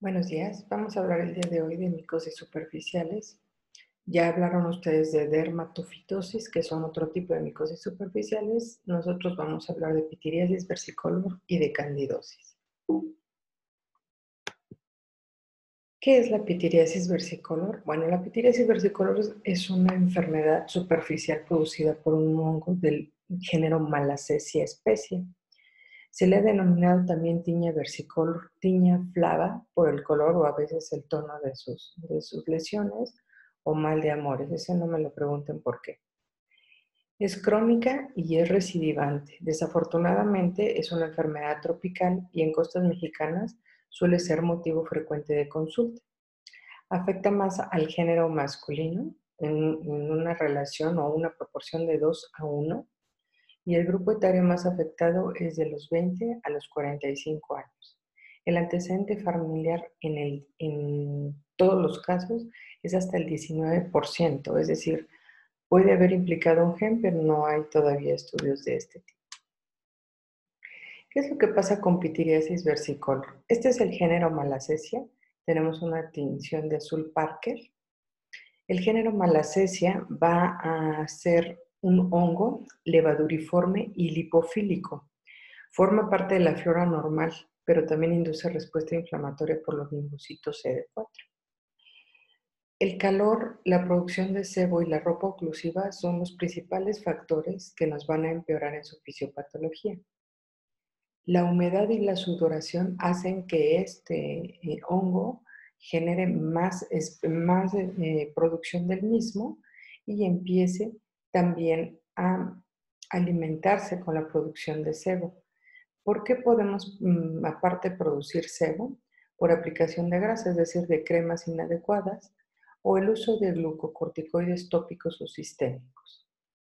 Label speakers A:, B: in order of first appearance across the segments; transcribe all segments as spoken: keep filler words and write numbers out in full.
A: Buenos días, vamos a hablar el día de hoy de micosis superficiales. Ya hablaron ustedes de dermatofitosis, que son otro tipo de micosis superficiales. Nosotros vamos a hablar de pitiriasis versicolor y de candidosis. ¿Qué es la pitiriasis versicolor? Bueno, la pitiriasis versicolor es una enfermedad superficial producida por un hongo del género Malassezia especie. Se le ha denominado también tiña versicolor, tiña flava, por el color o a veces el tono de sus, de sus lesiones, o mal de amores. Ese no me lo pregunten por qué. Es crónica y es recidivante. Desafortunadamente es una enfermedad tropical y en costas mexicanas suele ser motivo frecuente de consulta. Afecta más al género masculino en, en una relación o una proporción de dos a uno. Y el grupo etario más afectado es de los veinte a los cuarenta y cinco años. El antecedente familiar en, el, en todos los casos es hasta el diecinueve por ciento, es decir, puede haber implicado un gen, pero no hay todavía estudios de este tipo. ¿Qué es lo que pasa con pitiriasis versicolor? Este es el género Malassezia. Tenemos una tinción de azul Parker. El género Malassezia va a ser un hongo levaduriforme y lipofílico. Forma parte de la flora normal, pero también induce respuesta inflamatoria por los linfocitos C D cuatro. El calor, la producción de sebo y la ropa oclusiva son los principales factores que nos van a empeorar en su fisiopatología. La humedad y la sudoración hacen que este eh, hongo genere más, es, más eh, producción del mismo y empiece también a alimentarse con la producción de sebo. ¿Por qué podemos, mm, aparte, producir sebo? Por aplicación de grasa, es decir, de cremas inadecuadas, o el uso de glucocorticoides tópicos o sistémicos.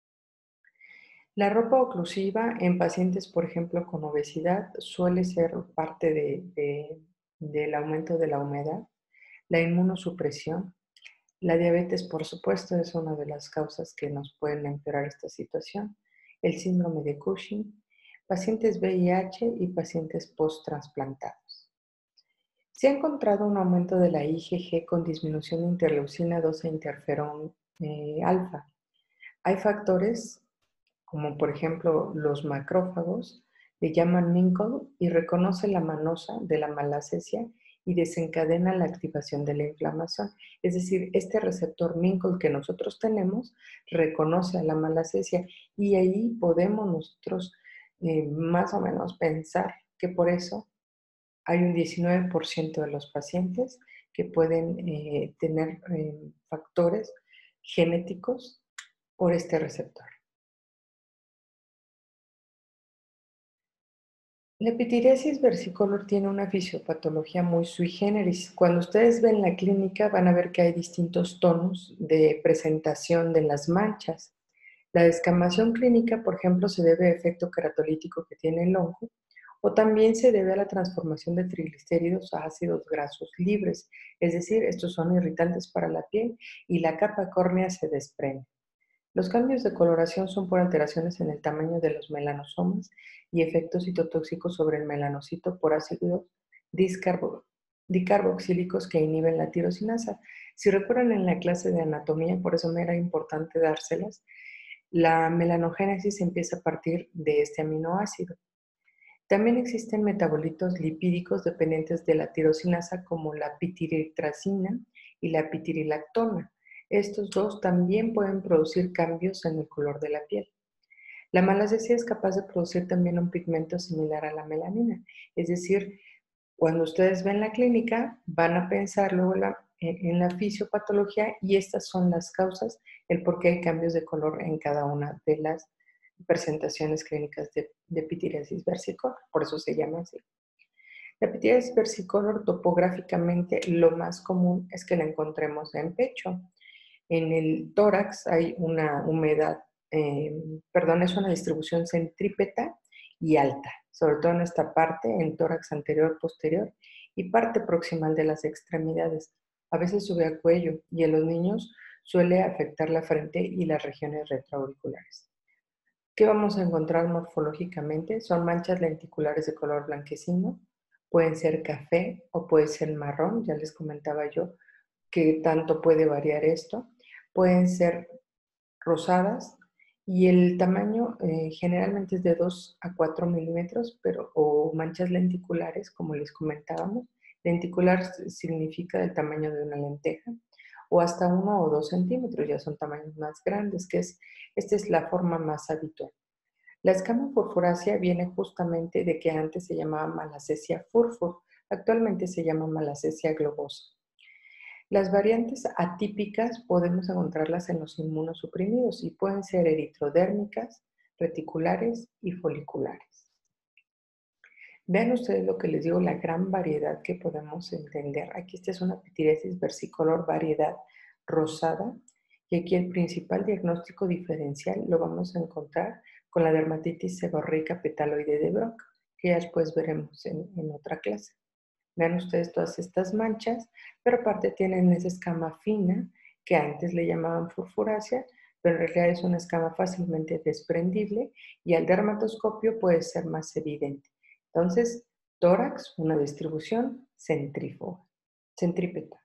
A: La ropa oclusiva en pacientes, por ejemplo, con obesidad, suele ser parte de, de, del aumento de la humedad, la inmunosupresión, la diabetes, por supuesto, es una de las causas que nos pueden empeorar esta situación, el síndrome de Cushing, pacientes V I H y pacientes post-transplantados. Se ha encontrado un aumento de la I G G con disminución de interleucina dos e interferón eh, alfa. Hay factores como por ejemplo los macrófagos, le llaman Minkle y reconoce la manosa de la malacesia y desencadena la activación de la inflamación. Es decir, este receptor Minkle que nosotros tenemos reconoce a la malacesia y ahí podemos nosotros eh, más o menos pensar que por eso hay un diecinueve por ciento de los pacientes que pueden eh, tener eh, factores genéticos por este receptor. La pitiriasis versicolor tiene una fisiopatología muy sui generis. Cuando ustedes ven la clínica van a ver que hay distintos tonos de presentación de las manchas. La descamación clínica, por ejemplo, se debe a efecto queratolítico que tiene el hongo o también se debe a la transformación de triglicéridos a ácidos grasos libres, es decir, estos son irritantes para la piel y la capa córnea se desprende. Los cambios de coloración son por alteraciones en el tamaño de los melanosomas y efectos citotóxicos sobre el melanocito por ácidos discarbo- dicarboxílicos que inhiben la tirosinasa. Si recuerdan en la clase de anatomía, por eso me era importante dárselas, la melanogénesis empieza a partir de este aminoácido. También existen metabolitos lipídicos dependientes de la tirosinasa como la pitiritracina y la pitirilactona. Estos dos también pueden producir cambios en el color de la piel. La malacesia es capaz de producir también un pigmento similar a la melanina, es decir, cuando ustedes ven la clínica van a pensar luego la, en la fisiopatología y estas son las causas, el por qué hay cambios de color en cada una de las presentaciones clínicas de, de pitiriasis versicolor, por eso se llama así. La pitiriasis versicolor topográficamente lo más común es que la encontremos en pecho. En el tórax hay una humedad, eh, perdón, es una distribución centrípeta y alta, sobre todo en esta parte, en tórax anterior, posterior y parte proximal de las extremidades. A veces sube al cuello y en los niños suele afectar la frente y las regiones retroauriculares. ¿Qué vamos a encontrar morfológicamente? Son manchas lenticulares de color blanquecino, pueden ser café o puede ser marrón, ya les comentaba yo que tanto puede variar esto. Pueden ser rosadas y el tamaño eh, generalmente es de dos a cuatro milímetros, pero, o manchas lenticulares, como les comentábamos. Lenticular significa del tamaño de una lenteja, o hasta uno o dos centímetros, ya son tamaños más grandes, que es, esta es la forma más habitual. La escama furfurácea viene justamente de que antes se llamaba Malassezia furfur, actualmente se llama Malassezia globosa. Las variantes atípicas podemos encontrarlas en los inmunosuprimidos y pueden ser eritrodérmicas, reticulares y foliculares. Vean ustedes lo que les digo, la gran variedad que podemos entender. Aquí esta es una pitiriasis versicolor variedad rosada y aquí el principal diagnóstico diferencial lo vamos a encontrar con la dermatitis seborreica petaloide de Broca, que ya después veremos en, en otra clase. Vean ustedes todas estas manchas, pero aparte tienen esa escama fina que antes le llamaban furfurácea, pero en realidad es una escama fácilmente desprendible y al dermatoscopio puede ser más evidente. Entonces, tórax, una distribución centrífuga, centrípeta.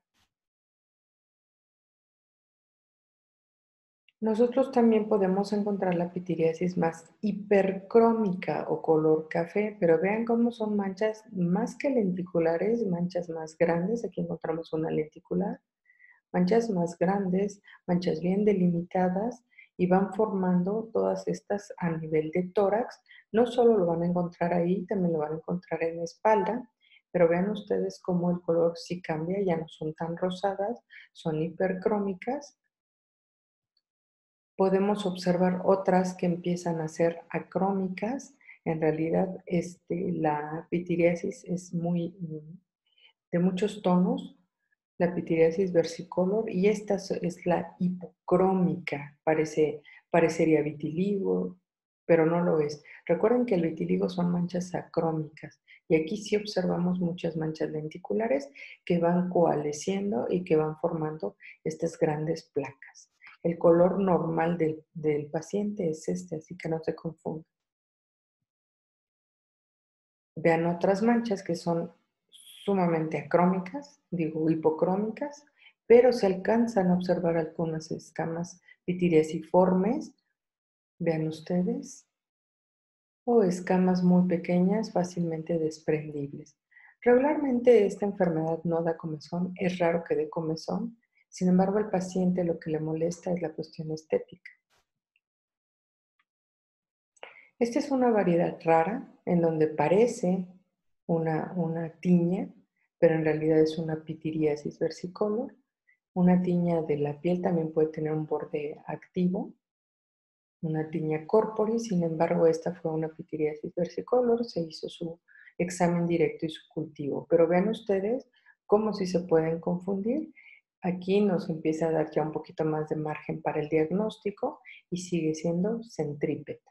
A: Nosotros también podemos encontrar la pitiriasis más hipercrómica o color café, pero vean cómo son manchas más que lenticulares, manchas más grandes. Aquí encontramos una lenticular, manchas más grandes, manchas bien delimitadas y van formando todas estas a nivel de tórax. No solo lo van a encontrar ahí, también lo van a encontrar en la espalda, pero vean ustedes cómo el color sí cambia, ya no son tan rosadas, son hipercrómicas. Podemos observar otras que empiezan a ser acrómicas. En realidad, este, la pitiriasis es muy, de muchos tonos, la pitiriasis versicolor, y esta es la hipocrómica. Parece, parecería vitiligo, pero no lo es. Recuerden que el vitiligo son manchas acrómicas, y aquí sí observamos muchas manchas lenticulares que van coalesciendo y que van formando estas grandes placas. El color normal del, del paciente es este, así que no se confunda. Vean otras manchas que son sumamente acrómicas, digo hipocrómicas, pero se alcanzan a observar algunas escamas pitiriasiformes, vean ustedes, o escamas muy pequeñas, fácilmente desprendibles. Regularmente esta enfermedad no da comezón, es raro que dé comezón, sin embargo al paciente lo que le molesta es la cuestión estética. Esta es una variedad rara en donde parece una, una tiña, pero en realidad es una pitiriasis versicolor. Una tiña de la piel también puede tener un borde activo, una tiña corporis, sin embargo esta fue una pitiriasis versicolor, se hizo su examen directo y su cultivo. Pero vean ustedes cómo si se pueden confundir. Aquí nos empieza a dar ya un poquito más de margen para el diagnóstico y sigue siendo centrípeta.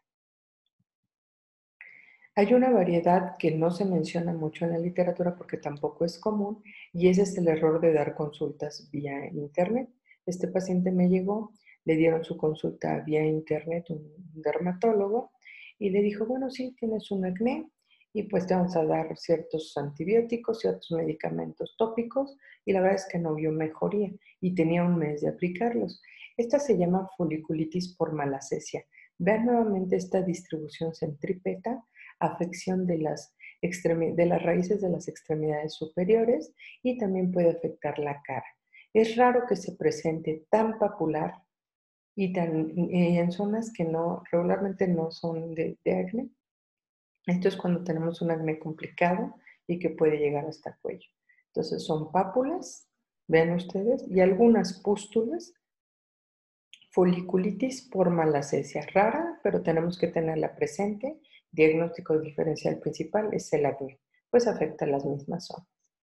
A: Hay una variedad que no se menciona mucho en la literatura porque tampoco es común y ese es el error de dar consultas vía internet. Este paciente me llegó, le dieron su consulta vía internet, un dermatólogo, y le dijo, bueno, sí, tienes un acné y pues te vamos a dar ciertos antibióticos, ciertos medicamentos tópicos y la verdad es que no vio mejoría y tenía un mes de aplicarlos. Esta se llama foliculitis por malacesia. Vean nuevamente esta distribución centrípeta, afección de las, de las raíces de las extremidades superiores y también puede afectar la cara. Es raro que se presente tan papular y tan, y en zonas que no, regularmente no son de, de acné. Esto es cuando tenemos un acné complicado y que puede llegar hasta cuello. Entonces son pápulas, vean ustedes, y algunas pústulas. Foliculitis por malacesia, rara, pero tenemos que tenerla presente. Diagnóstico diferencial principal es el acné, pues afecta las mismas zonas.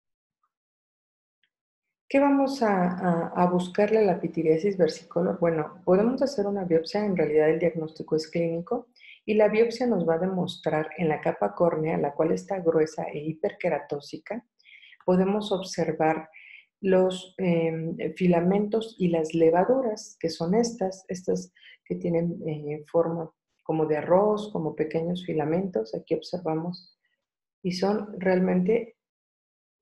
A: ¿Qué vamos a, a, a buscarle a la pitiriasis versicolor? Bueno, podemos hacer una biopsia, en realidad el diagnóstico es clínico, y la biopsia nos va a demostrar en la capa córnea, la cual está gruesa e hiperqueratósica, podemos observar los eh, filamentos y las levaduras, que son estas, estas que tienen eh, forma como de arroz, como pequeños filamentos, aquí observamos, y son realmente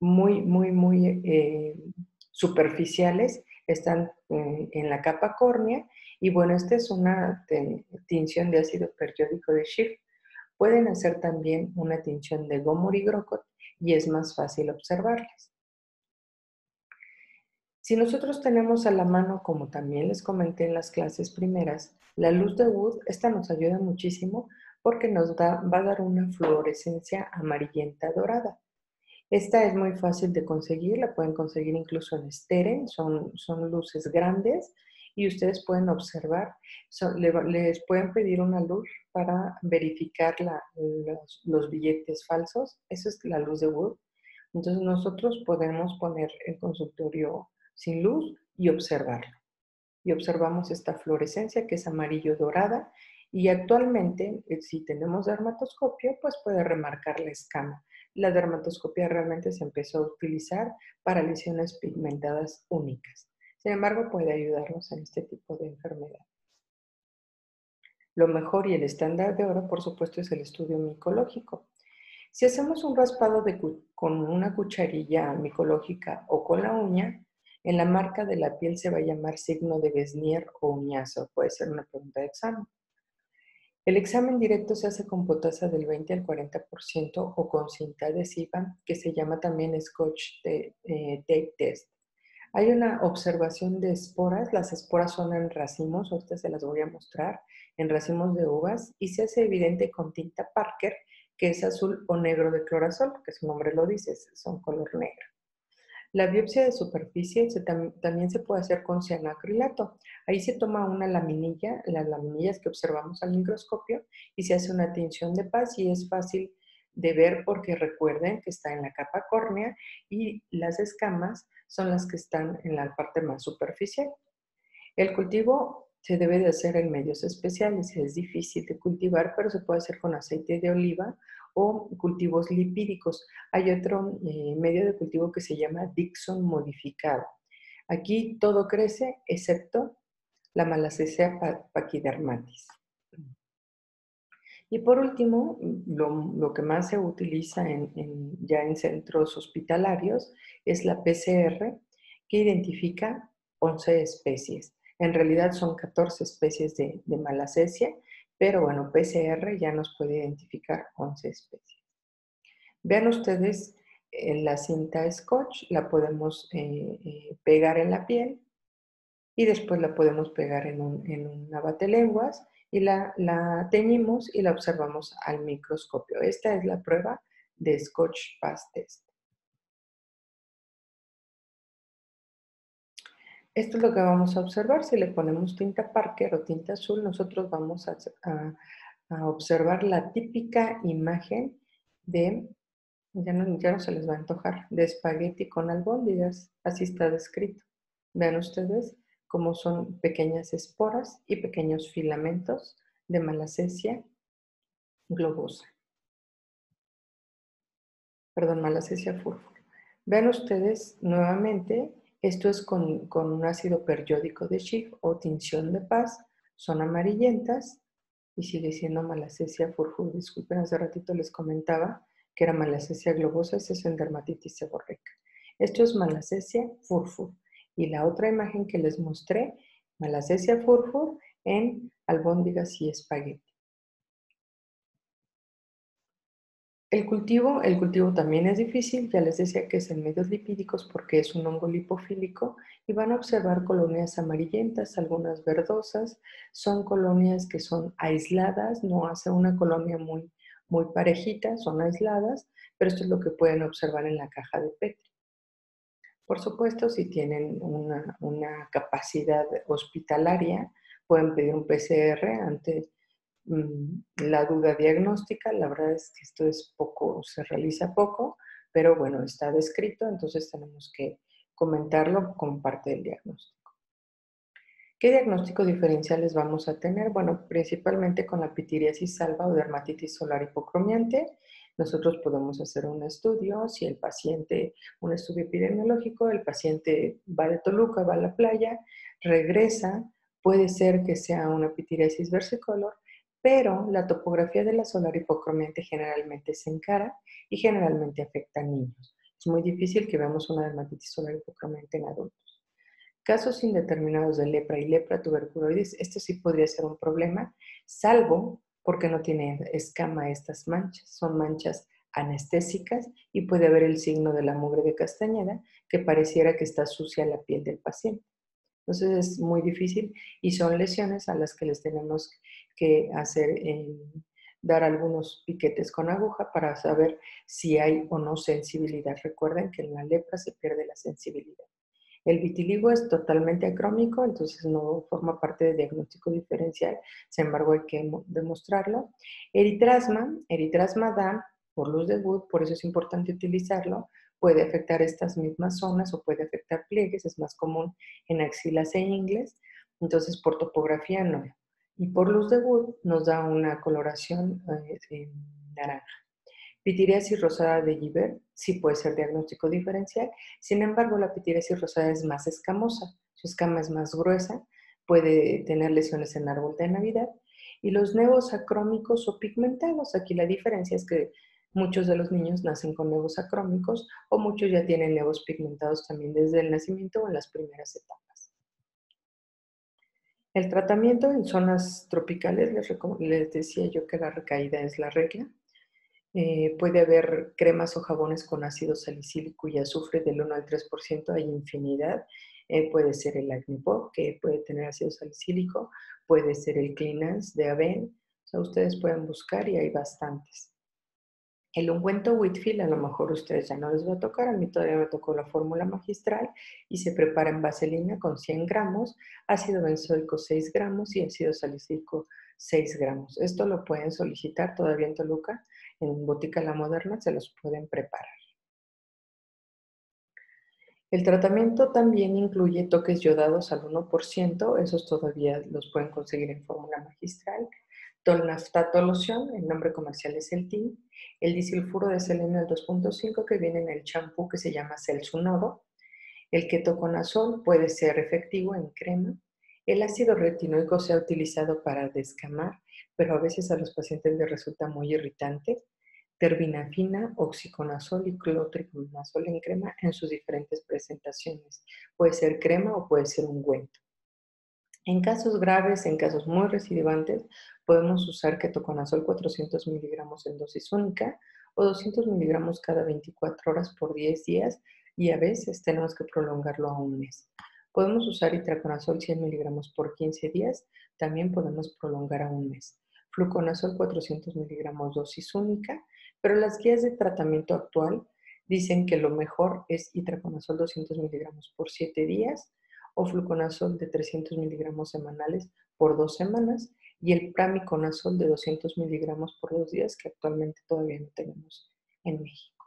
A: muy, muy, muy eh, superficiales, están eh, en la capa córnea y bueno, esta es una tinción de ácido periódico de Schiff. Pueden hacer también una tinción de Gomor y Grocott y es más fácil observarlas. Si nosotros tenemos a la mano, como también les comenté en las clases primeras, la luz de Wood, esta nos ayuda muchísimo porque nos da, va a dar una fluorescencia amarillenta dorada. Esta es muy fácil de conseguir, la pueden conseguir incluso en Steren, son, son luces grandes y ustedes pueden observar, son, le, les pueden pedir una luz para verificar la, los, los billetes falsos, esa es la luz de Wood. Entonces nosotros podemos poner el consultorio sin luz y observarlo. Y observamos esta fluorescencia que es amarillo dorada y actualmente si tenemos dermatoscopio pues puede remarcar la escama. La dermatoscopia realmente se empezó a utilizar para lesiones pigmentadas únicas. Sin embargo, puede ayudarnos en este tipo de enfermedad. Lo mejor y el estándar de oro, por supuesto, es el estudio micológico. Si hacemos un raspado de con una cucharilla micológica o con la uña, en la marca de la piel se va a llamar signo de Besnier o uñazo. Puede ser una pregunta de examen. El examen directo se hace con potasa del veinte al cuarenta por ciento o con cinta adhesiva, que se llama también Scotch Tape Test. Hay una observación de esporas. Las esporas son en racimos, ahorita se las voy a mostrar, en racimos de uvas, y se hace evidente con tinta Parker, que es azul o negro de clorazol, porque su nombre lo dice, son color negro. La biopsia de superficie se tam también se puede hacer con cianoacrilato. Ahí se toma una laminilla, las laminillas que observamos al microscopio, y se hace una tinción de paz y es fácil de ver porque recuerden que está en la capa córnea y las escamas son las que están en la parte más superficial. El cultivo se debe de hacer en medios especiales, es difícil de cultivar, pero se puede hacer con aceite de oliva o cultivos lipídicos. Hay otro eh, medio de cultivo que se llama Dixon modificado. Aquí todo crece excepto la Malassezia pachydermatis. Y por último, lo, lo que más se utiliza en, en, ya en centros hospitalarios es la P C R, que identifica once especies. En realidad son catorce especies de, de Malassezia, pero bueno, P C R ya nos puede identificar once especies. Vean ustedes, en la cinta Scotch la podemos eh, eh, pegar en la piel y después la podemos pegar en un, en un abatelenguas y la, la teñimos y la observamos al microscopio. Esta es la prueba de Scotch Pass Test. Esto es lo que vamos a observar. Si le ponemos tinta Parker o tinta azul, nosotros vamos a, a, a observar la típica imagen de, ya no, ya no se les va a antojar, de espagueti con albóndigas. Así está descrito. Vean ustedes cómo son pequeñas esporas y pequeños filamentos de Malassezia globosa. Perdón, Malassezia furfur. Vean ustedes nuevamente, esto es con, con un ácido periódico de Schiff o tinción de paz, son amarillentas y sigue siendo Malassezia furfur. Disculpen, hace ratito les comentaba que era Malassezia globosa, esa es en dermatitis seborreica. Esto es Malassezia furfur. Y la otra imagen que les mostré, Malassezia furfur en albóndigas y espagueti. El cultivo, el cultivo también es difícil, ya les decía que es en medios lipídicos porque es un hongo lipofílico y van a observar colonias amarillentas, algunas verdosas, son colonias que son aisladas, no hace una colonia muy, muy parejita, son aisladas, pero esto es lo que pueden observar en la caja de Petri. Por supuesto, si tienen una, una capacidad hospitalaria, pueden pedir un P C R ante la duda diagnóstica. La verdad es que esto es poco, se realiza poco, pero bueno, está descrito, entonces tenemos que comentarlo como parte del diagnóstico. ¿Qué diagnóstico diferenciales vamos a tener? Bueno, principalmente con la pitiriasis salva o dermatitis solar hipocromiante. Nosotros podemos hacer un estudio, si el paciente, un estudio epidemiológico, el paciente va de Toluca, va a la playa, regresa, puede ser que sea una pitiriasis versicolor, pero la topografía de la solar hipocromiante generalmente se encara y generalmente afecta a niños. Es muy difícil que veamos una dermatitis solar hipocromiante en adultos. Casos indeterminados de lepra y lepra tuberculoides, esto sí podría ser un problema, salvo porque no tiene escama estas manchas. Son manchas anestésicas y puede haber el signo de la mugre de Castañeda, que pareciera que está sucia la piel del paciente. Entonces es muy difícil y son lesiones a las que les tenemos que hacer, eh, dar algunos piquetes con aguja para saber si hay o no sensibilidad. Recuerden que en la lepra se pierde la sensibilidad. El vitiligo es totalmente acrómico, entonces no forma parte del diagnóstico diferencial, sin embargo hay que demostrarlo. Eritrasma, eritrasma da por luz de Wood, por eso es importante utilizarlo, puede afectar estas mismas zonas o puede afectar pliegues, es más común en axilas e ingles, entonces por topografía no. Y por luz de Wood nos da una coloración eh, naranja. Pitiriasis rosada de Gibert sí puede ser diagnóstico diferencial, sin embargo la pitiriasis rosada es más escamosa, su escama es más gruesa, puede tener lesiones en árbol de Navidad, y los nevos acrómicos o pigmentados, aquí la diferencia es que muchos de los niños nacen con nevos acrómicos o muchos ya tienen nevos pigmentados también desde el nacimiento o en las primeras etapas. El tratamiento en zonas tropicales, les, les decía yo que la recaída es la regla. Eh, puede haber cremas o jabones con ácido salicílico y azufre del uno al tres por ciento, hay infinidad. Eh, puede ser el Acne Pop, que puede tener ácido salicílico, puede ser el Cleanance de Aven, o sea, ustedes pueden buscar y hay bastantes. El ungüento Whitfield, a lo mejor a ustedes ya no les va a tocar, a mí todavía me tocó la fórmula magistral y se prepara en vaselina con cien gramos, ácido benzoico seis gramos y ácido salicílico seis gramos. Esto lo pueden solicitar todavía en Toluca, en Botica La Moderna se los pueden preparar. El tratamiento también incluye toques yodados al uno por ciento, esos todavía los pueden conseguir en fórmula magistral. Tolnaftato loción, el nombre comercial es el T I N. El disulfuro de selenio al dos punto cinco que viene en el champú que se llama Celsunodo. El ketoconazol puede ser efectivo en crema. El ácido retinoico se ha utilizado para descamar, pero a veces a los pacientes les resulta muy irritante. Terbinafina, oxiconazol y clotriconazol en crema en sus diferentes presentaciones. Puede ser crema o puede ser ungüento. En casos graves, en casos muy recidivantes, podemos usar ketoconazol cuatrocientos miligramos en dosis única o doscientos miligramos cada veinticuatro horas por diez días y a veces tenemos que prolongarlo a un mes. Podemos usar itraconazol cien miligramos por quince días, también podemos prolongar a un mes. Fluconazol cuatrocientos miligramos dosis única, pero las guías de tratamiento actual dicen que lo mejor es itraconazol doscientos miligramos por siete días, o fluconazol de trescientos miligramos semanales por dos semanas y el pramiconazol de doscientos miligramos por dos días que actualmente todavía no tenemos en México.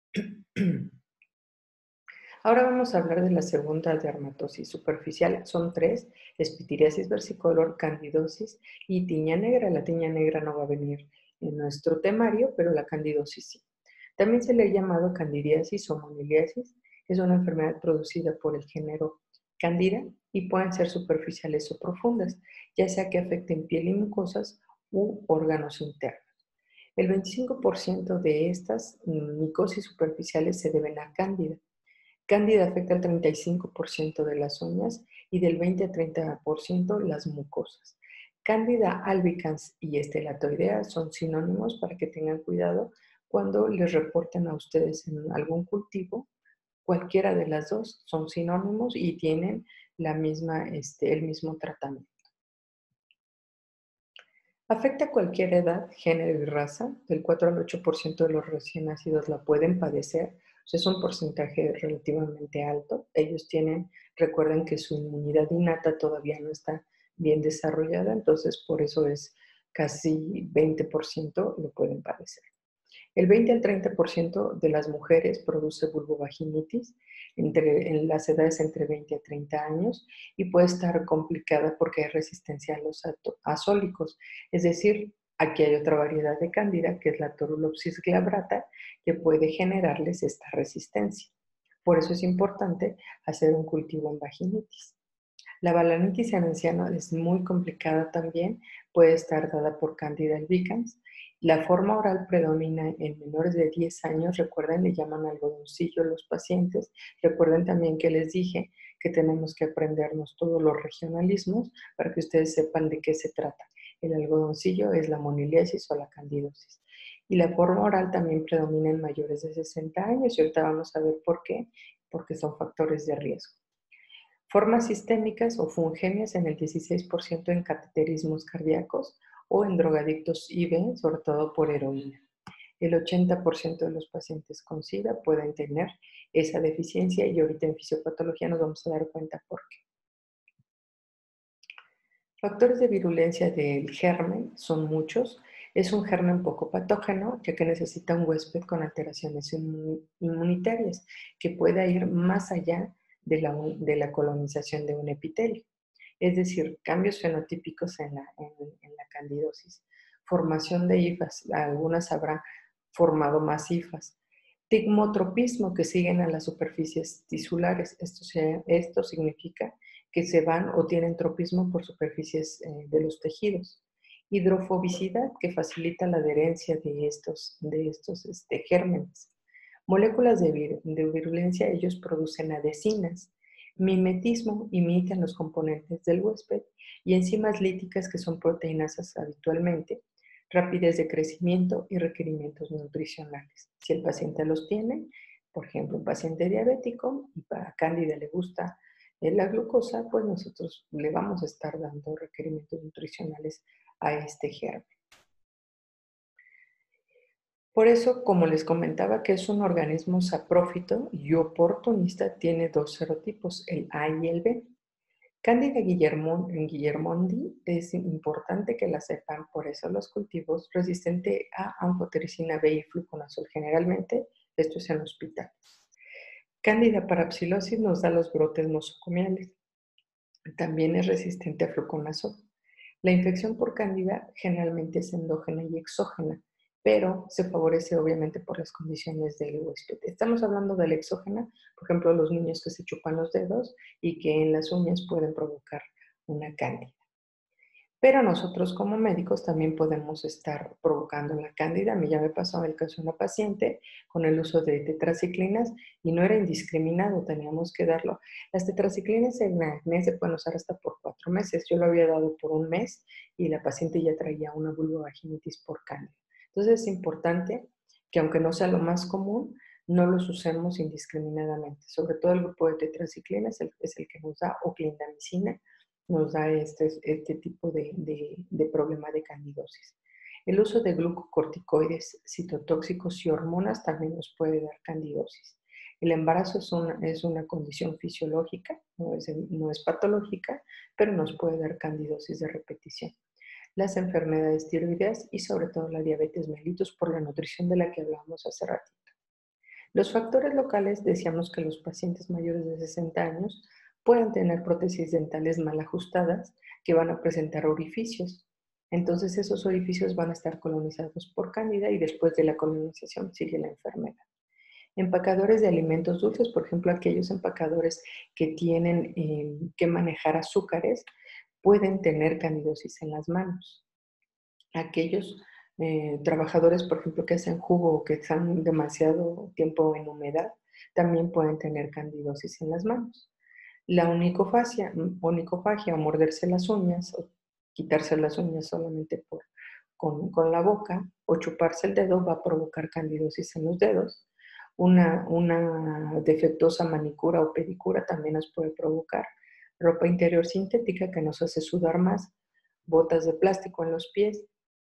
A: Ahora vamos a hablar de la segunda dermatosis superficial. Son tres: pitiriasis versicolor, candidosis y tiña negra. La tiña negra no va a venir en nuestro temario, pero la candidosis sí. También se le ha llamado candidiasis o moniliasis. Es una enfermedad producida por el género Candida y pueden ser superficiales o profundas, ya sea que afecten piel y mucosas u órganos internos. El veinticinco por ciento de estas micosis superficiales se deben a Cándida. Cándida afecta al treinta y cinco por ciento de las uñas y del veinte a treinta por ciento las mucosas. Cándida albicans y estelatoidea son sinónimos para que tengan cuidado cuando les reporten a ustedes en algún cultivo. Cualquiera de las dos son sinónimos y tienen la misma, este, el mismo tratamiento. Afecta a cualquier edad, género y raza. Del cuatro al ocho por ciento de los recién nacidos la pueden padecer. O sea, es un porcentaje relativamente alto. Ellos tienen, recuerden que su inmunidad innata todavía no está bien desarrollada, entonces por eso es casi veinte por ciento lo pueden padecer. El veinte al treinta por ciento de las mujeres produce vulvovaginitis entre, en las edades entre veinte a treinta años y puede estar complicada porque hay resistencia a los azólicos. Es decir, aquí hay otra variedad de cándida que es la Torulopsis glabrata que puede generarles esta resistencia. Por eso es importante hacer un cultivo en vaginitis. La balanitis en ancianos es muy complicada también, puede estar dada por Candida albicans La forma oral predomina en menores de diez años, recuerden, le llaman algodoncillo los pacientes. Recuerden también que les dije que tenemos que aprendernos todos los regionalismos para que ustedes sepan de qué se trata. El algodoncillo es la moniliasis o la candidosis. Y la forma oral también predomina en mayores de sesenta años y ahorita vamos a ver por qué, porque son factores de riesgo. Formas sistémicas o fungenias en el dieciséis por ciento en cateterismos cardíacos o en drogadictos I V, sobre todo por heroína. El ochenta por ciento de los pacientes con SIDA pueden tener esa deficiencia y ahorita en fisiopatología nos vamos a dar cuenta por qué. Factores de virulencia del germen son muchos. Es un germen poco patógeno, ya que necesita un huésped con alteraciones inmunitarias, que pueda ir más allá de la, de la colonización de un epitelio. Es decir, cambios fenotípicos en la, en, en la candidosis. Formación de hifas, algunas habrán formado más hifas. Tigmotropismo, que siguen a las superficies tisulares. Esto, se, esto significa que se van o tienen tropismo por superficies eh, de los tejidos. Hidrofobicidad, que facilita la adherencia de estos, de estos este, gérmenes. Moléculas de, vir, de virulencia, ellos producen adhesinas. Mimetismo, imitan los componentes del huésped. Y enzimas líticas, que son proteínasas habitualmente. Rapidez de crecimiento y requerimientos nutricionales. Si el paciente los tiene, por ejemplo, un paciente diabético y para cándida le gusta la glucosa, pues nosotros le vamos a estar dando requerimientos nutricionales a este germen. Por eso, como les comentaba, que es un organismo saprófito y oportunista, tiene dos serotipos, el A y el B. Cándida guillermondi es importante que la sepan, por eso los cultivos resistentes a anfotericina B y fluconazol generalmente, esto es en hospital. Cándida parapsilosis nos da los brotes nosocomiales. También es resistente a fluconazol. La infección por cándida generalmente es endógena y exógena, pero se favorece obviamente por las condiciones del huésped. Estamos hablando de la exógena, por ejemplo, los niños que se chupan los dedos y que en las uñas pueden provocar una cándida. Pero nosotros como médicos también podemos estar provocando la cándida. A mí ya me pasó el caso de una paciente con el uso de tetraciclinas y no era indiscriminado, teníamos que darlo. Las tetraciclinas en acné se pueden usar hasta por cuatro meses. Yo lo había dado por un mes y la paciente ya traía una vulvovaginitis por cándida. Entonces es importante que aunque no sea lo más común, no los usemos indiscriminadamente. Sobre todo el grupo de tetraciclinas es el, es el que nos da, o clindamicina, nos da este, este tipo de, de, de problema de candidosis. El uso de glucocorticoides, citotóxicos y hormonas también nos puede dar candidosis. El embarazo es una, es una condición fisiológica, no es, no es patológica, pero nos puede dar candidosis de repetición. Las enfermedades tiroideas y sobre todo la diabetes mellitus por la nutrición de la que hablábamos hace ratito. Los factores locales, decíamos que los pacientes mayores de sesenta años pueden tener prótesis dentales mal ajustadas que van a presentar orificios. Entonces esos orificios van a estar colonizados por cándida y después de la colonización sigue la enfermedad. Empacadores de alimentos dulces, por ejemplo, aquellos empacadores que tienen eh, que manejar azúcares, pueden tener candidosis en las manos. Aquellos eh, trabajadores, por ejemplo, que hacen jugo o que están demasiado tiempo en humedad, también pueden tener candidosis en las manos. La onicofagia, onicofagia o morderse las uñas o quitarse las uñas solamente por, con, con la boca o chuparse el dedo va a provocar candidosis en los dedos. Una, una defectuosa manicura o pedicura también nos puede provocar. Ropa interior sintética que nos hace sudar más, botas de plástico en los pies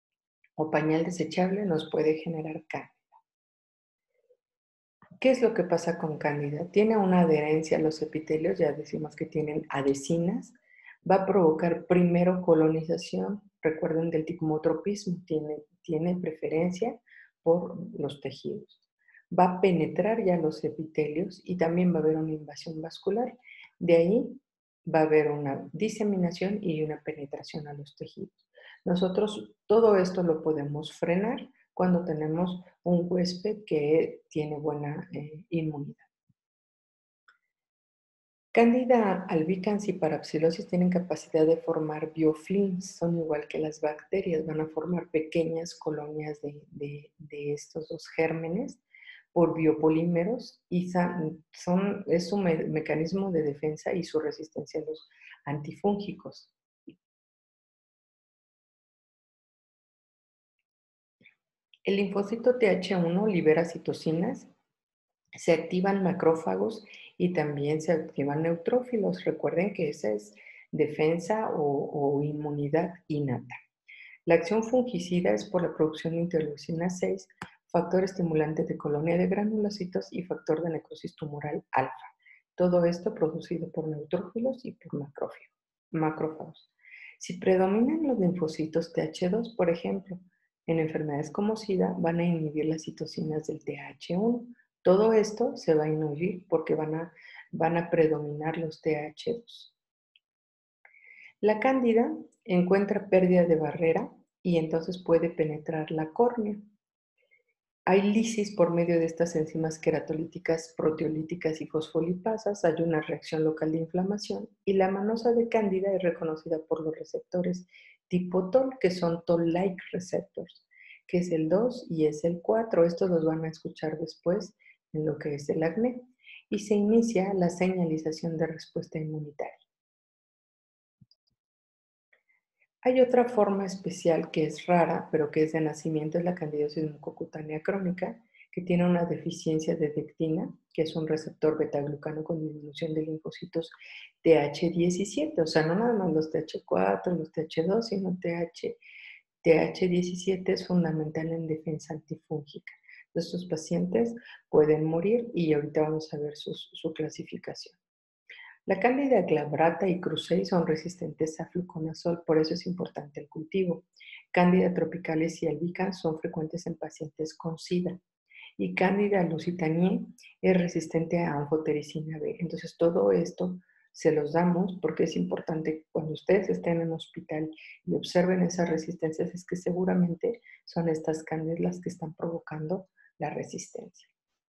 A: o pañal desechable nos puede generar cándida. ¿Qué es lo que pasa con cándida? Tiene una adherencia a los epitelios, ya decimos que tienen adhesinas, va a provocar primero colonización, recuerden del tigmotropismo, tiene, tiene preferencia por los tejidos. Va a penetrar ya los epitelios y también va a haber una invasión vascular. De ahí va a haber una diseminación y una penetración a los tejidos. Nosotros todo esto lo podemos frenar cuando tenemos un huésped que tiene buena eh, inmunidad. Candida albicans y parapsilosis tienen capacidad de formar biofilms, son igual que las bacterias, van a formar pequeñas colonias de, de, de estos dos gérmenes por biopolímeros y son, son, es su me mecanismo de defensa y su resistencia a los antifúngicos. El linfocito T H uno libera citocinas, se activan macrófagos y también se activan neutrófilos. Recuerden que esa es defensa o, o inmunidad innata. La acción fungicida es por la producción de interleucina seis, factor estimulante de colonia de granulocitos y factor de necrosis tumoral alfa. Todo esto producido por neutrófilos y por macrófagos. Si predominan los linfocitos T H dos, por ejemplo, en enfermedades como SIDA van a inhibir las citocinas del T H uno. Todo esto se va a inhibir porque van a, van a predominar los T H dos. La cándida encuentra pérdida de barrera y entonces puede penetrar la córnea. Hay lisis por medio de estas enzimas queratolíticas, proteolíticas y fosfolipasas. Hay una reacción local de inflamación y la manosa de cándida es reconocida por los receptores tipo Toll, que son Toll-like receptors, que es el dos y es el cuatro. Estos los van a escuchar después en lo que es el acné. Y se inicia la señalización de respuesta inmunitaria. Hay otra forma especial que es rara, pero que es de nacimiento, es la candidiasis mucocutánea crónica, que tiene una deficiencia de dectina, que es un receptor betaglucano con disminución de linfocitos T H diecisiete, o sea, no nada más los T H cuatro, los T H dos, sino T H, T H diecisiete es fundamental en defensa antifúngica. Estos pacientes pueden morir y ahorita vamos a ver su, su clasificación. La cándida glabrata y cruzei son resistentes a fluconazol, por eso es importante el cultivo. Cándida tropicales y albicans son frecuentes en pacientes con SIDA. Y cándida lusitaniae es resistente a anfotericina B. Entonces, todo esto se los damos porque es importante cuando ustedes estén en hospital y observen esas resistencias, es que seguramente son estas cándidas las que están provocando la resistencia.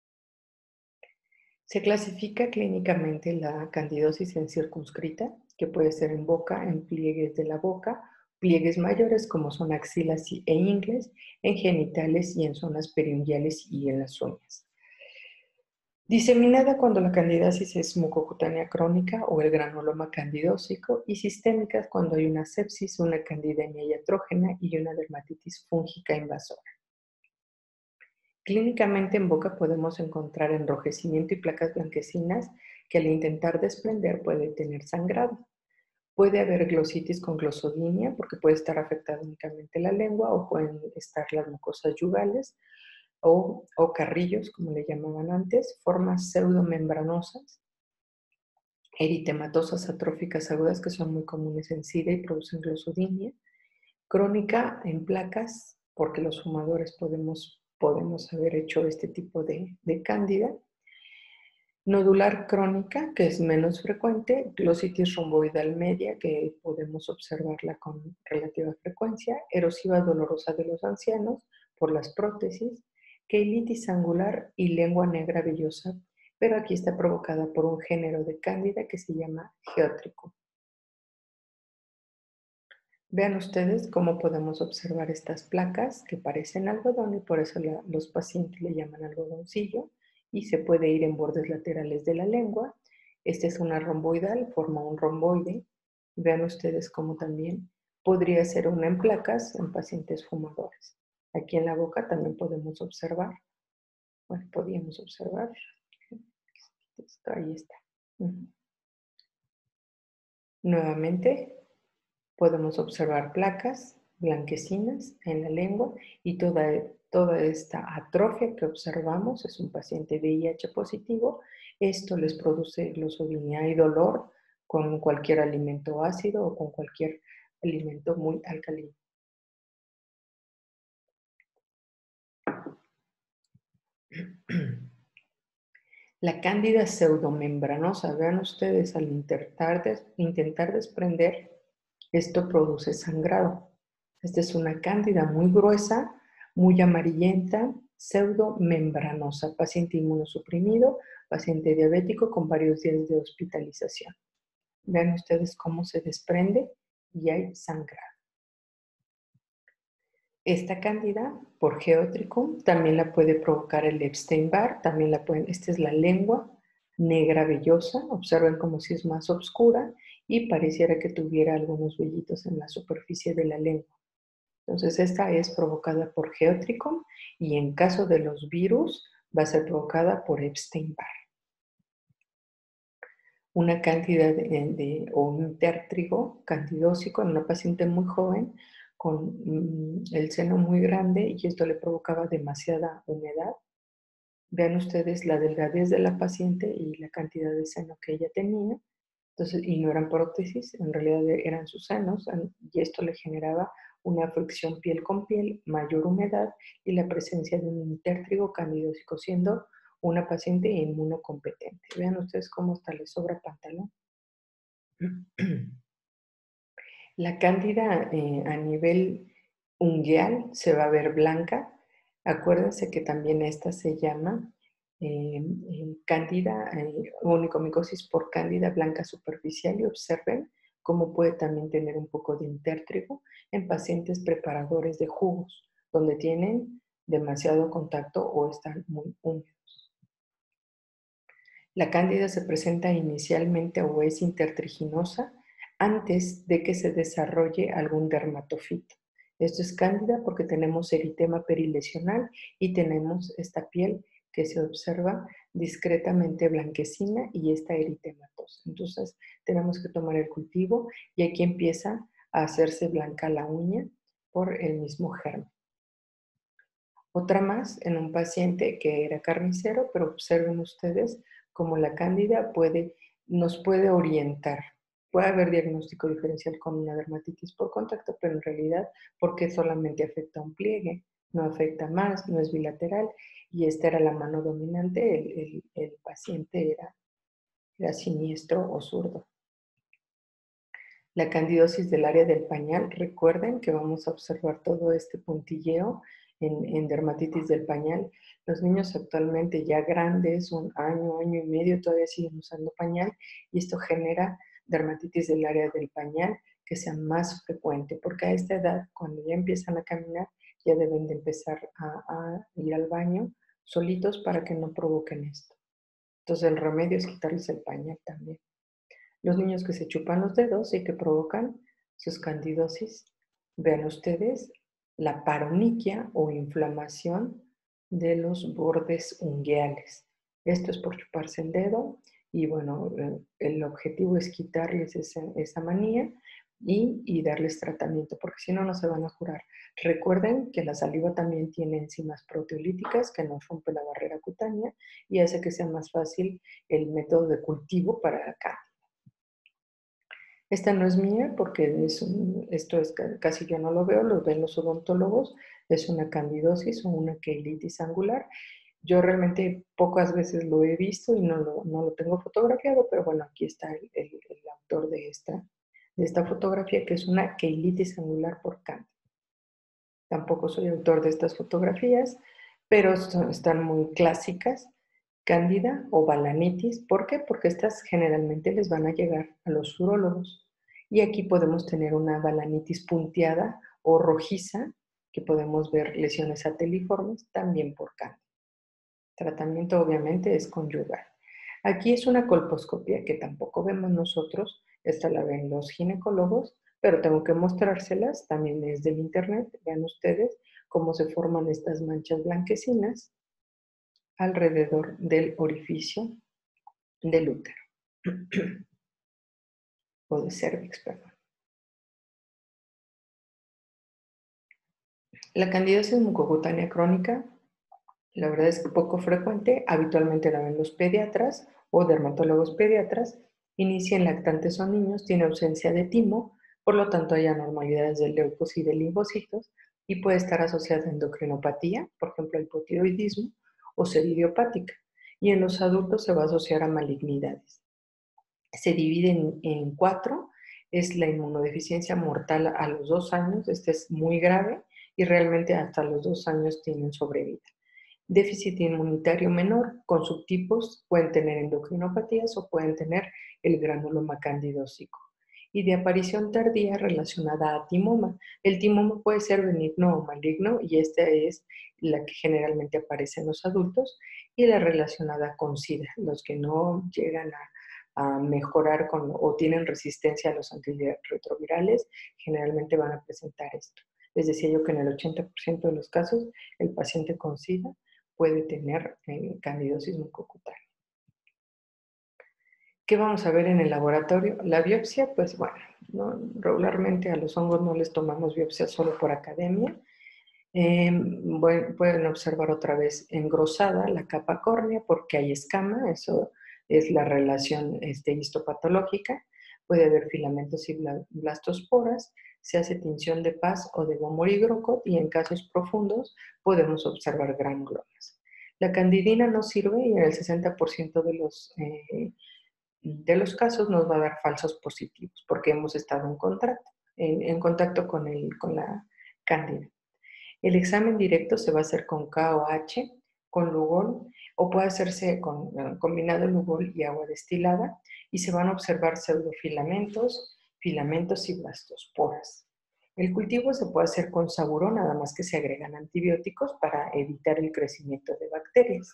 A: Se clasifica clínicamente la candidosis en circunscrita, que puede ser en boca, en pliegues de la boca, pliegues mayores como son axilas e ingles, en genitales y en zonas periunguales y en las uñas. Diseminada cuando la candidiasis es mucocutánea crónica o el granuloma candidósico, y sistémicas cuando hay una sepsis, una candidemia iatrógena y una dermatitis fúngica invasora. Clínicamente en boca podemos encontrar enrojecimiento y placas blanquecinas que al intentar desprender puede tener sangrado. Puede haber glositis con glosodinia porque puede estar afectada únicamente la lengua o pueden estar las mucosas yugales o, o carrillos, como le llamaban antes, formas pseudomembranosas, eritematosas atróficas agudas que son muy comunes en SIDA y producen glosodinia, crónica en placas porque los fumadores podemos podemos haber hecho este tipo de, de cándida. Nodular crónica, que es menos frecuente, glositis romboidal media, que podemos observarla con relativa frecuencia, erosiva dolorosa de los ancianos por las prótesis, queilitis angular y lengua negra vellosa, pero aquí está provocada por un género de cándida que se llama geótrico. Vean ustedes cómo podemos observar estas placas que parecen algodón y por eso la, los pacientes le llaman algodoncillo y se puede ir en bordes laterales de la lengua. Esta es una romboidal, forma un romboide. Vean ustedes cómo también podría ser una en placas en pacientes fumadores. Aquí en la boca también podemos observar, bueno, podíamos observar, esto, ahí está. Uh-huh. Nuevamente, podemos observar placas blanquecinas en la lengua y toda, toda esta atrofia que observamos es un paciente V I H positivo. Esto les produce glosodinia y dolor con cualquier alimento ácido o con cualquier alimento muy alcalino. La cándida pseudomembranosa, vean ustedes, al intentar, des, intentar desprender, esto produce sangrado. Esta es una cándida muy gruesa, muy amarillenta, pseudomembranosa, paciente inmunosuprimido, paciente diabético con varios días de hospitalización. Vean ustedes cómo se desprende y hay sangrado. Esta cándida, por Geotrichum, también la puede provocar el Epstein-Barr, también la pueden, esta es la lengua negra vellosa, observen como si es más oscura y pareciera que tuviera algunos vellitos en la superficie de la lengua. Entonces esta es provocada por Geotrichum y en caso de los virus va a ser provocada por Epstein-Barr. Una cándida de, de, o un intértrigo candidósico en una paciente muy joven con mm, el seno muy grande y esto le provocaba demasiada humedad. Vean ustedes la delgadez de la paciente y la cantidad de seno que ella tenía. Entonces, y no eran prótesis, en realidad eran sus senos y esto le generaba una fricción piel con piel, mayor humedad y la presencia de un intértrigo candidósico, siendo una paciente inmunocompetente. Vean ustedes cómo hasta le sobra pantalón. La cándida eh, a nivel ungueal se va a ver blanca. Acuérdense que también esta se llama eh, eh, cándida, eh, onicomicosis por cándida blanca superficial y observen cómo puede también tener un poco de intértrigo en pacientes preparadores de jugos, donde tienen demasiado contacto o están muy húmedos. La cándida se presenta inicialmente o es intertriginosa antes de que se desarrolle algún dermatofito. Esto es cándida porque tenemos eritema perilesional y tenemos esta piel que se observa discretamente blanquecina y esta eritematosa. Entonces tenemos que tomar el cultivo y aquí empieza a hacerse blanca la uña por el mismo germen. Otra más en un paciente que era carnicero, pero observen ustedes cómo la cándida puede, nos puede orientar. Puede haber diagnóstico diferencial con una dermatitis por contacto, pero en realidad porque solamente afecta un pliegue, no afecta más, no es bilateral, y esta era la mano dominante, el, el, el paciente era, era siniestro o zurdo. La candidosis del área del pañal, recuerden que vamos a observar todo este puntilleo en, en dermatitis del pañal. Los niños actualmente ya grandes, un año, año y medio, todavía siguen usando pañal y esto genera dermatitis del área del pañal que sea más frecuente, porque a esta edad, cuando ya empiezan a caminar, ya deben de empezar a, a ir al baño solitos para que no provoquen esto. Entonces el remedio es quitarles el pañal también. Los niños que se chupan los dedos y que provocan sus candidosis. Vean ustedes la paroniquia o inflamación de los bordes ungueales. Esto es por chuparse el dedo y bueno, el objetivo es quitarles esa, esa manía y, y darles tratamiento, porque si no, no se van a curar. Recuerden que la saliva también tiene enzimas proteolíticas que nos rompe la barrera cutánea y hace que sea más fácil el método de cultivo para la cándida. Esta no es mía porque es un, esto es casi yo no lo veo, lo ven los odontólogos, es una candidosis o una queilitis angular. Yo realmente pocas veces lo he visto y no lo, no lo tengo fotografiado, pero bueno, aquí está el, el, el autor de esta, de esta fotografía, que es una queilitis angular por cándida. Tampoco soy autor de estas fotografías, pero son, están muy clásicas. Cándida o balanitis. ¿Por qué? Porque estas generalmente les van a llegar a los urólogos. Y aquí podemos tener una balanitis punteada o rojiza, que podemos ver lesiones sateliformes también por cándida. Tratamiento obviamente es conyugal. Aquí es una colposcopia que tampoco vemos nosotros, esta la ven los ginecólogos, pero tengo que mostrárselas, también es del internet, vean ustedes cómo se forman estas manchas blanquecinas alrededor del orificio del útero o de cervix, perdón. La candidiasis mucocutánea crónica, la verdad es que poco frecuente, habitualmente la ven los pediatras o dermatólogos pediatras, inicia en lactantes o niños, tiene ausencia de timo, por lo tanto hay anormalidades de leucos y de linfocitos y puede estar asociada a endocrinopatía, por ejemplo, hipotiroidismo o ser idiopática. Y en los adultos se va a asociar a malignidades. Se divide en, en cuatro, es la inmunodeficiencia mortal a los dos años, este es muy grave y realmente hasta los dos años tienen sobrevida. Déficit inmunitario menor, con subtipos pueden tener endocrinopatías o pueden tener el granuloma candidósico. Y de aparición tardía relacionada a timoma. El timoma puede ser benigno o maligno y esta es la que generalmente aparece en los adultos y la relacionada con SIDA, los que no llegan a, a mejorar con, o tienen resistencia a los antirretrovirales, generalmente van a presentar esto. Les decía yo que en el ochenta por ciento de los casos el paciente con SIDA puede tener eh, candidosis mucocutánea. ¿Qué vamos a ver en el laboratorio? La biopsia, pues bueno, ¿no? Regularmente a los hongos no les tomamos biopsia solo por academia. Eh, bueno, pueden observar otra vez engrosada la capa córnea porque hay escama, eso es la relación este, histopatológica. Puede haber filamentos y blastosporas, se hace tinción de Paz o de Bomorigrocot y en casos profundos podemos observar granulomas. La candidina no sirve y en el sesenta por ciento de los eh, de los casos nos va a dar falsos positivos porque hemos estado en contacto, en, en contacto con, el, con la cándida. El examen directo se va a hacer con K O H, con Lugol, o puede hacerse con combinado Lugol y agua destilada, y se van a observar pseudofilamentos, filamentos y blastosporas. El cultivo se puede hacer con Saburón, nada más que se agregan antibióticos para evitar el crecimiento de bacterias.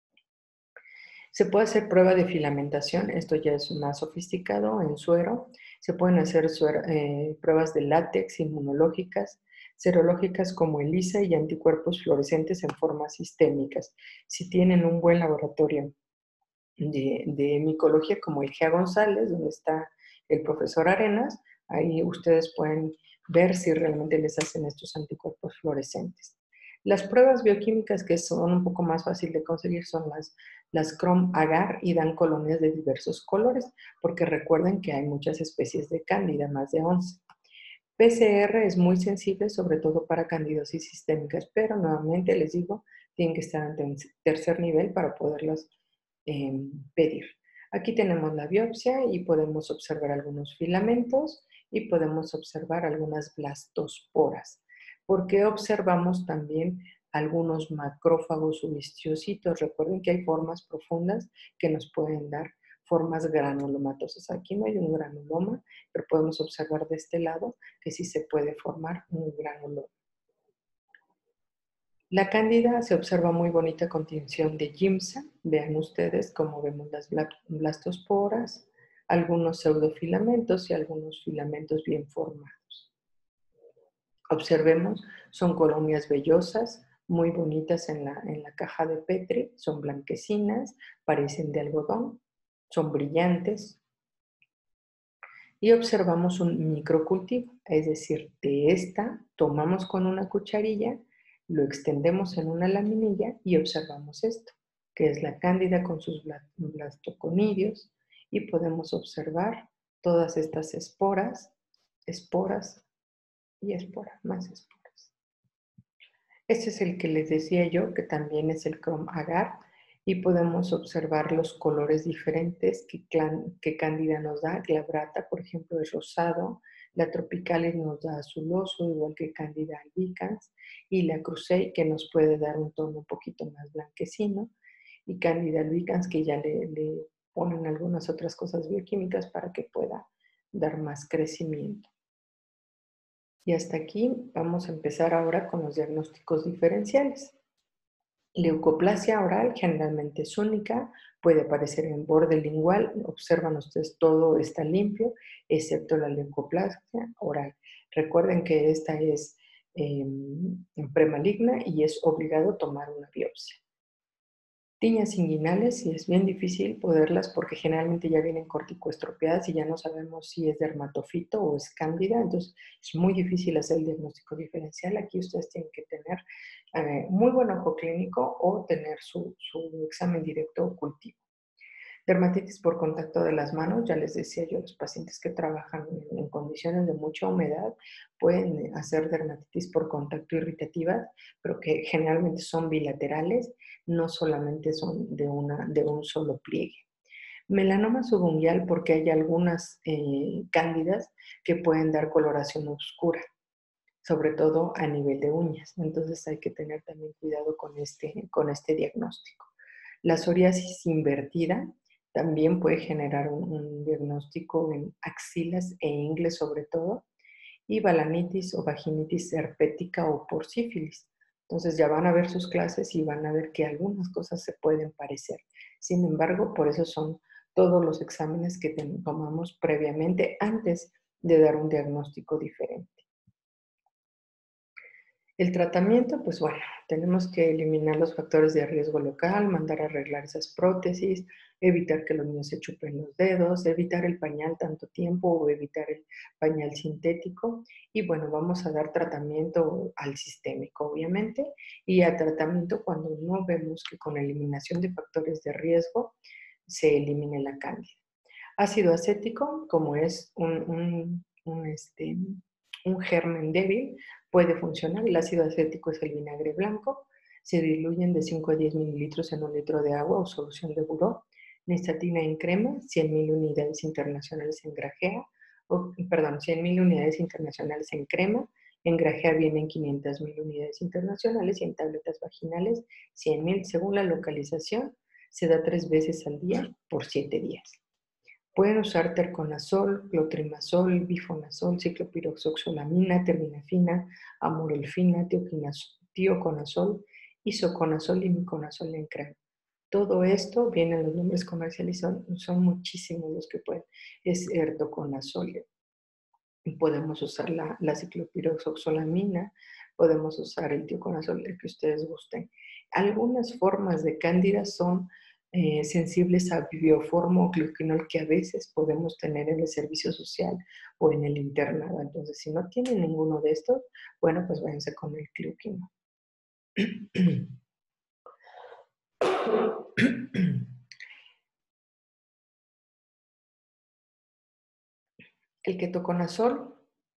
A: Se puede hacer prueba de filamentación, esto ya es más sofisticado, en suero. Se pueden hacer suero, eh, pruebas de látex inmunológicas, serológicas como ELISA y anticuerpos fluorescentes en formas sistémicas. Si tienen un buen laboratorio de, de micología como el G E A González, donde está el profesor Arenas, ahí ustedes pueden ver si realmente les hacen estos anticuerpos fluorescentes. Las pruebas bioquímicas que son un poco más fáciles de conseguir son las, las Crom-Agar y dan colonias de diversos colores, porque recuerden que hay muchas especies de cándida, más de once. P C R es muy sensible, sobre todo para candidosis sistémicas, pero nuevamente les digo, tienen que estar en tercer nivel para poderlas eh, pedir. Aquí tenemos la biopsia y podemos observar algunos filamentos y podemos observar algunas blastosporas. Porque observamos también algunos macrófagos subhistiocytos. Recuerden que hay formas profundas que nos pueden dar formas granulomatosas. Aquí no hay un granuloma, pero podemos observar de este lado que sí se puede formar un granuloma. La cándida se observa muy bonita con tinción de Giemsa. Vean ustedes cómo vemos las blastosporas, algunos pseudofilamentos y algunos filamentos bien formados. Observemos, son colonias vellosas, muy bonitas en la, en la caja de Petri, son blanquecinas, parecen de algodón, son brillantes. Y observamos un microcultivo, es decir, de esta tomamos con una cucharilla, lo extendemos en una laminilla y observamos esto, que es la cándida con sus blastoconidios, y podemos observar todas estas esporas, esporas y esporas, más esporas. Este es el que les decía yo, que también es el Crom-Agar, y podemos observar los colores diferentes que, que cándida nos da. Glabrata, por ejemplo, es rosado, la Tropicalis nos da azuloso, igual que cándida albicans, y la Crusei, que nos puede dar un tono un poquito más blanquecino, y cándida albicans, que ya le, le ponen algunas otras cosas bioquímicas para que pueda dar más crecimiento. Y hasta aquí vamos a empezar ahora con los diagnósticos diferenciales. Leucoplasia oral generalmente es única, puede aparecer en borde lingual, observan ustedes todo está limpio, excepto la leucoplasia oral. Recuerden que esta es eh, premaligna y es obligado tomar una biopsia. Tiñas inguinales, y es bien difícil poderlas porque generalmente ya vienen corticoestropeadas y ya no sabemos si es dermatofito o es cándida, entonces es muy difícil hacer el diagnóstico diferencial. Aquí ustedes tienen que tener eh, muy buen ojo clínico o tener su, su examen directo o cultivo. Dermatitis por contacto de las manos, ya les decía yo, los pacientes que trabajan en, en condiciones de mucha humedad pueden hacer dermatitis por contacto irritativa, pero que generalmente son bilaterales, no solamente son de, una, de un solo pliegue. Melanoma subungual porque hay algunas eh, cándidas que pueden dar coloración oscura. sobre todo a nivel de uñas. Entonces hay que tener también cuidado con este, con este diagnóstico. La psoriasis invertida también puede generar un, un diagnóstico en axilas e ingles sobre todo, y balanitis o vaginitis herpética o por sífilis. Entonces ya van a ver sus clases y van a ver que algunas cosas se pueden parecer. Sin embargo, por eso son todos los exámenes que tomamos previamente antes de dar un diagnóstico diferente. El tratamiento, pues bueno, tenemos que eliminar los factores de riesgo local, mandar a arreglar esas prótesis, evitar que los niños se chupen los dedos, evitar el pañal tanto tiempo o evitar el pañal sintético. Y bueno, vamos a dar tratamiento al sistémico, obviamente, y a tratamiento cuando no vemos que con eliminación de factores de riesgo se elimine la cándida. Ácido acético, como es un, un, un, este, un germen débil, puede funcionar. El ácido acético es el vinagre blanco. Se diluyen de cinco a diez mililitros en un litro de agua o solución de buró. Nistatina en crema, cien mil unidades internacionales en grajea, o, perdón, cien mil unidades internacionales en crema. En grajea vienen quinientas mil unidades internacionales y en tabletas vaginales cien mil. Según la localización, se da tres veces al día por siete días. Pueden usar terconazol, clotrimazol, bifonazol, ciclopiroxoxolamina, terminafina, amorolfina, tioconazol, isoconazol y miconazol en crema. Todo esto viene en los nombres comerciales, son, son muchísimos los que pueden. Es ertoconazol. Podemos usar la, la ciclopiroxoxolamina, podemos usar el tioconazol, el que ustedes gusten. Algunas formas de cándida son eh, sensibles a bioformo o gluquinol que a veces podemos tener en el servicio social o en el internado. Entonces, si no tienen ninguno de estos, bueno, pues váyanse con el gluquinol. El ketoconazol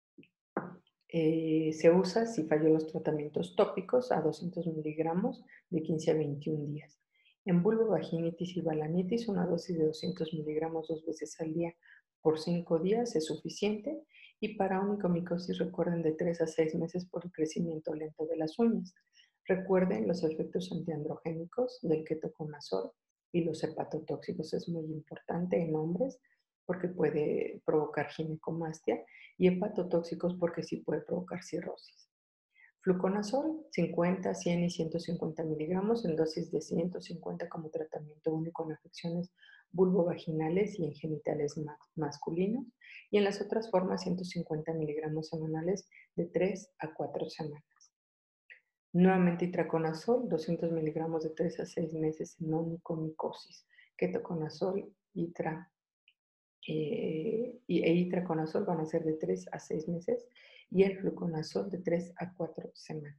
A: eh, se usa si falló los tratamientos tópicos a doscientos miligramos de quince a veintiún días. En vulvovaginitis y balanitis, una dosis de doscientos miligramos dos veces al día por cinco días es suficiente. Y para onicomicosis, recuerden de tres a seis meses por el crecimiento lento de las uñas. Recuerden los efectos antiandrogénicos del ketoconazol y los hepatotóxicos. Es muy importante en hombres porque puede provocar ginecomastia, y hepatotóxicos porque sí puede provocar cirrosis. Fluconazol, cincuenta, cien y ciento cincuenta miligramos en dosis de ciento cincuenta como tratamiento único en afecciones vulvovaginales y en genitales masculinos, y en las otras formas ciento cincuenta miligramos semanales de tres a cuatro semanas. Nuevamente itraconazol, doscientos miligramos de tres a seis meses en onicomicosis. Ketoconazol, itra eh, y, e itraconazol van a ser de tres a seis meses y el fluconazol de tres a cuatro semanas.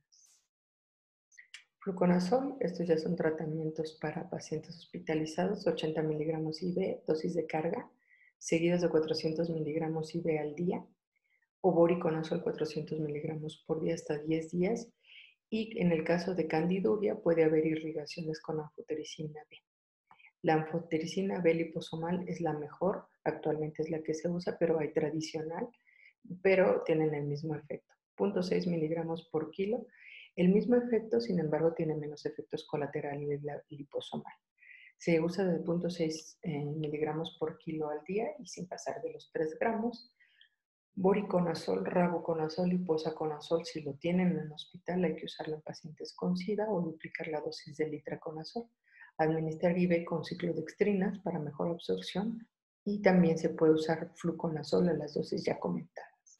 A: Fluconazol, estos ya son tratamientos para pacientes hospitalizados, ochenta miligramos I V, dosis de carga, seguidos de cuatrocientos miligramos I V al día, o voriconazol cuatrocientos miligramos por día hasta diez días, y en el caso de candiduria puede haber irrigaciones con anfotericina B. La anfotericina B liposomal es la mejor, actualmente es la que se usa, pero hay tradicional, pero tienen el mismo efecto. cero punto seis miligramos por kilo. El mismo efecto, sin embargo, tiene menos efectos colaterales de la liposomal. Se usa de cero punto seis eh, miligramos por kilo al día y sin pasar de los tres gramos. Voriconazol, rabuconazol y posaconazol, si lo tienen en el hospital, hay que usarlo en pacientes con SIDA o duplicar la dosis de itraconazol. Administrar I V con ciclodextrinas para mejor absorción, y también se puede usar fluconazol a las dosis ya comentadas.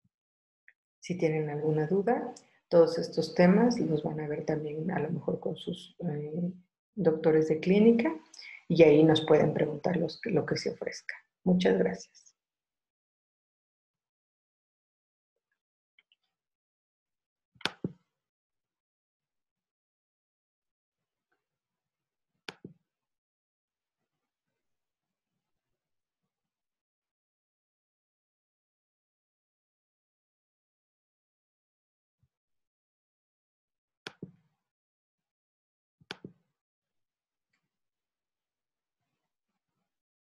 A: Si tienen alguna duda, todos estos temas los van a ver también a lo mejor con sus eh, doctores de clínica, y ahí nos pueden preguntar los, lo que se ofrezca. Muchas gracias.